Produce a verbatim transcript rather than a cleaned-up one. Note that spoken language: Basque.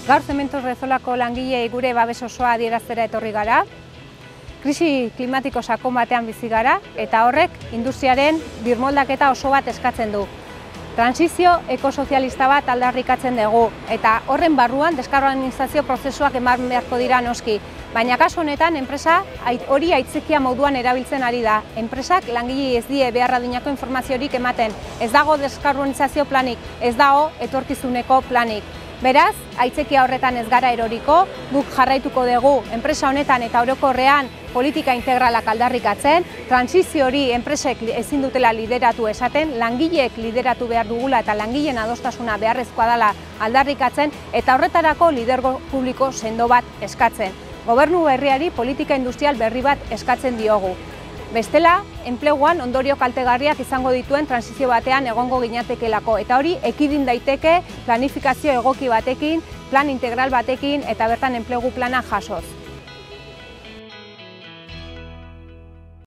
Gaur Zementos Rezolako langileei gure babes osoa adieraztera etorri gara. Krisi klimatiko sakon batean bizi gara eta horrek industriaren birmoldaketa oso bat eskatzen du. Transizio ekosozialista bat aldarrikatzen dugu eta horren barruan deskarbonizazio prozesuak eman beharko dira noski. Baina kasu honetan enpresa hori aitzikia moduan erabiltzen ari da. Enpresak langilei ez die behar adinako informaziorik ematen. Ez dago deskarbonizazio planik, ez dago etorkizuneko planik. Beraz, aitzikia horretan ez gara eroriko, guk jarraituko dugu enpresa honetan eta orokorrean politika integralak aldarrikatzen, transizio hori enpresek ezin dutela lideratu esaten, langileek lideratu behar dugula eta langileen adostasuna beharrezkoa dela aldarrikatzen eta horretarako lidergo publiko sendo bat eskatzen. Gobernu berriari politika industrial berri bat eskatzen diogu. Bestela, enpleguan ondorio kaltegarriak izango dituen transizio batean egongo ginatekelako eta hori ekidin daiteke planifikazio egoki batekin, plan integral batekin eta bertan enplegu plana jasoz.